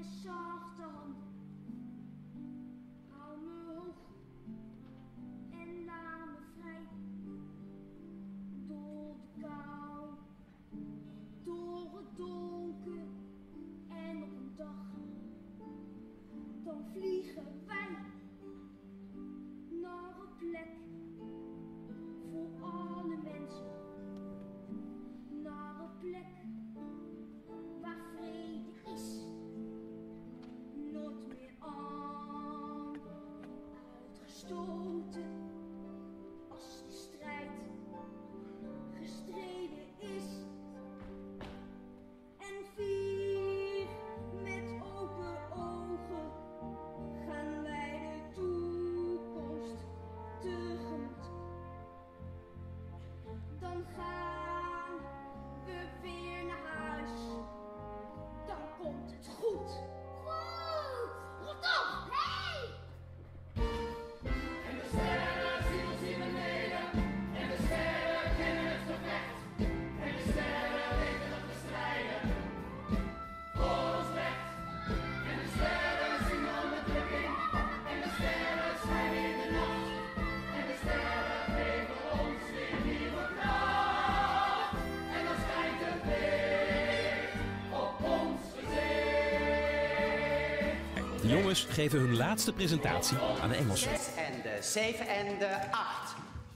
zachte handen. Hou me hoog en laat me vrij. Door de kou, door het donker en op een dag. Dan vliegen wij naar een plek voor alle mensen. Naar een plek waar vrede is. Nooit meer aan uitgestoten. Als de strijd gestreden is. En vier met open ogen gaan wij de toekomst tegemoet. Dan gaan we weer naar huis. Dan komt het goed. Goed! Rot op! Hey! En de sterren zien ons hier beneden. En de sterren kennen het gevecht. En de sterren weten dat we strijden voor ons recht. En de sterren zien de onderdrukking. En de sterren schijnen in de nacht. En de sterren geven ons weer nieuwe kracht. En dan schijnt het licht op ons gezicht. De jongens geven hun laatste presentatie aan de Engelsen. 6 en de 7 en de 8.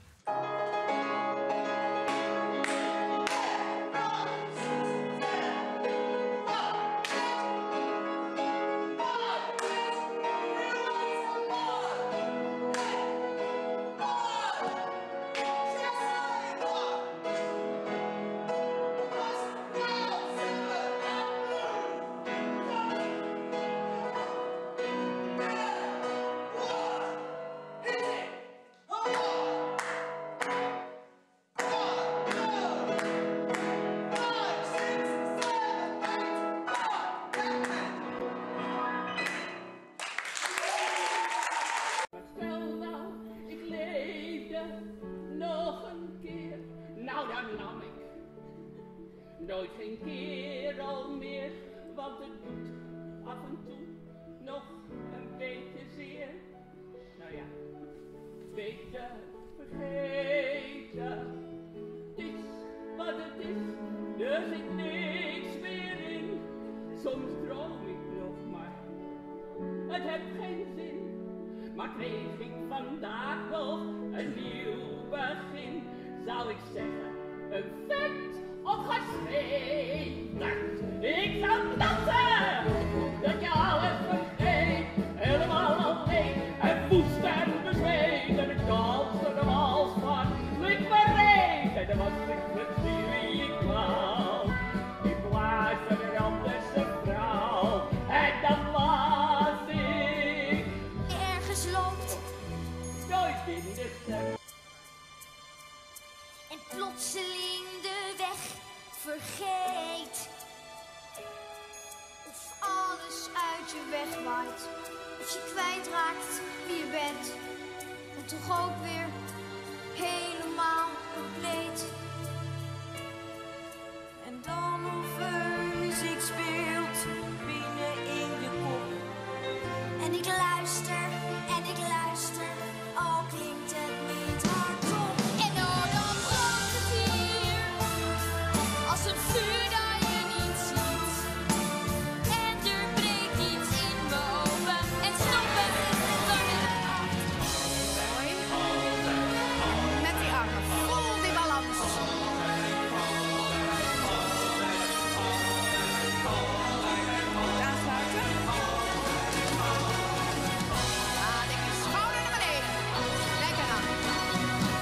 Stel nou, ik leefde nog een keer. Nou, dan nam ik nooit geen kerel meer. Want het doet af en toe nog een beetje zeer. Nou ja, beetje vergeten. Het is wat het is, er zit niks meer in. Soms droom ik nog maar, het heeft geen zin. Maar kreeg ik vandaag nog een nieuw begin, zou ik zeggen, een vent opgeschreven. Ik zou dansen, dat je alles vergeet, helemaal alleen en woest en bezweet. En ik danste de wals van ik bereid, en dan was ik met wie ik wou. Ik luisterde op deze vrouw, en dan was ik Ergens loopt nooit in de stad. en plotseling de weg vergeet. Of alles uit je weg waait. Of je kwijtraakt wie je bent. En toch ook weer helemaal compleet. En dan of er muziek speelt binnen in je kop. En ik luister, al klinkt het niet hardop. En oh, dan brandt het hier, als een vuur dat je niet ziet. En er breekt iets in me open, en stoppen kan ik mooi. Met die armen, vol die balans. Aansluiten. Ja, denk je schouder naar beneden. Lekker aan.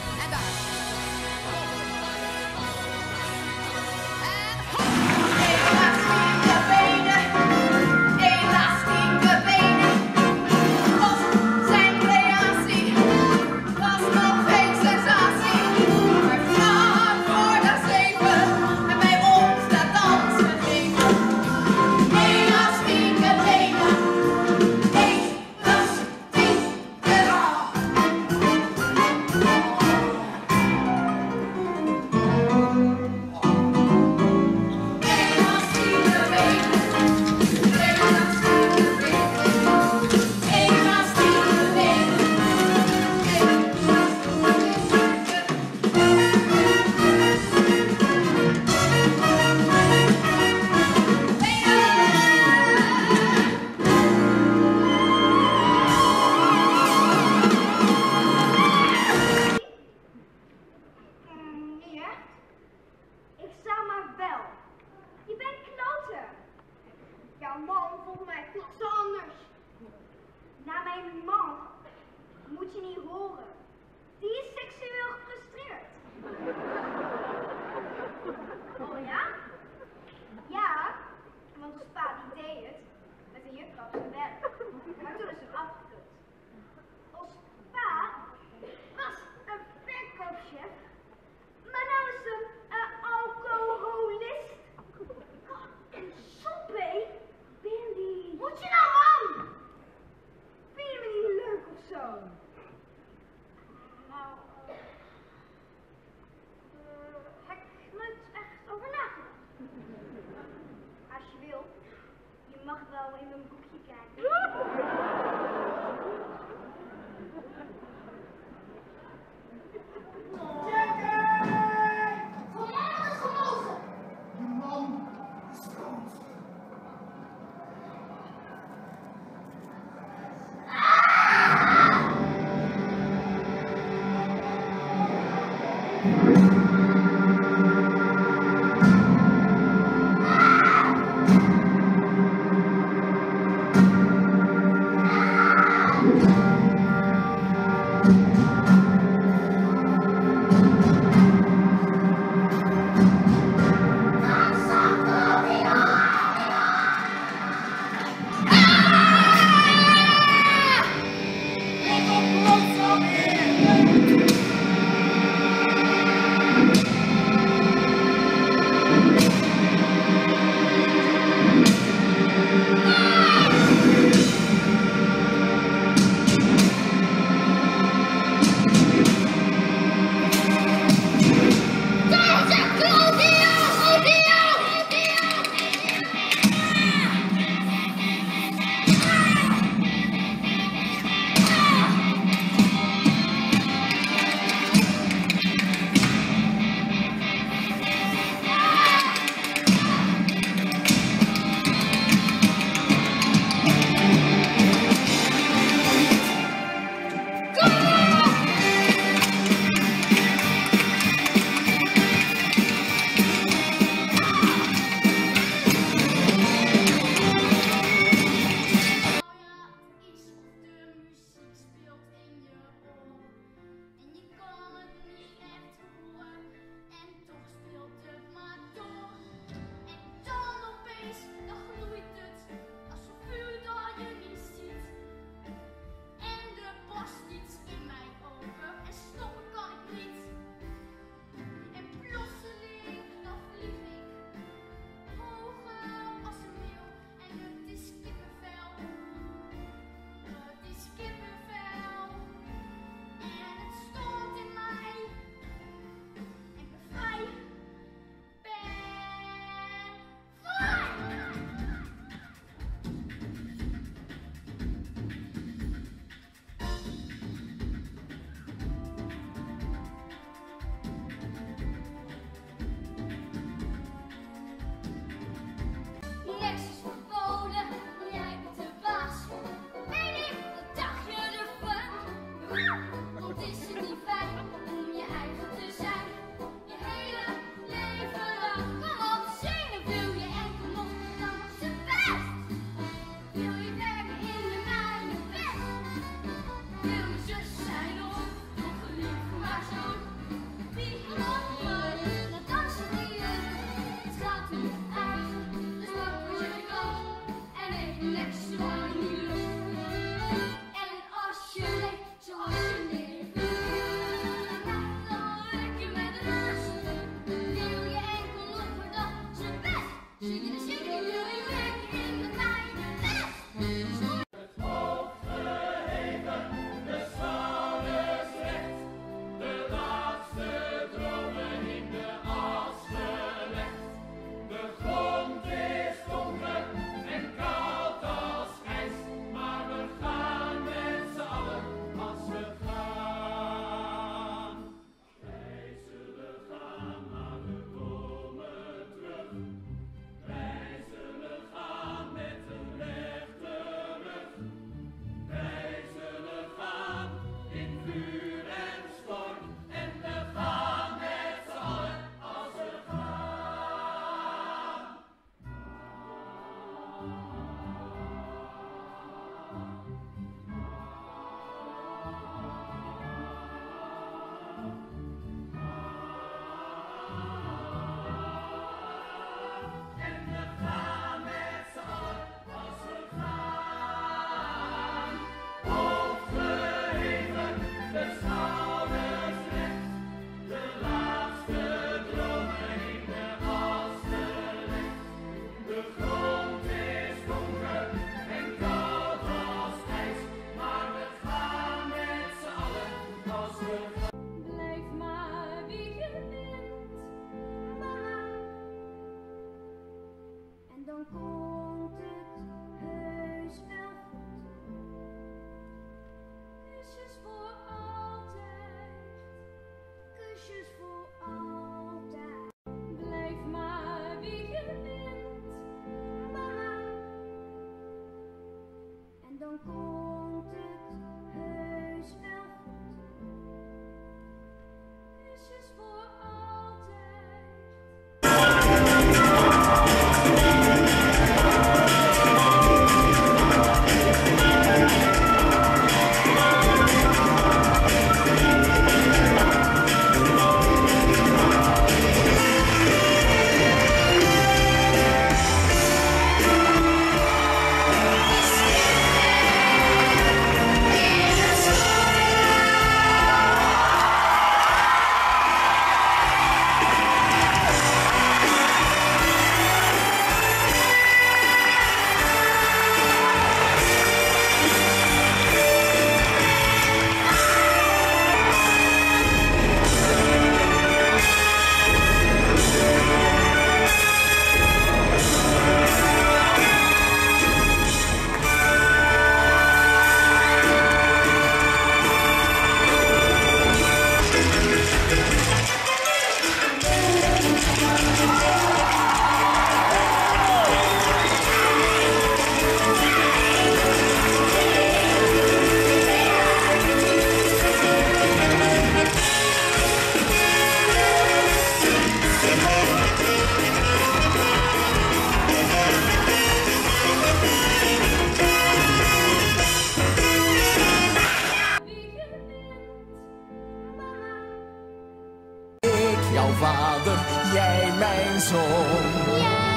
vader, jij mijn zoon. Jij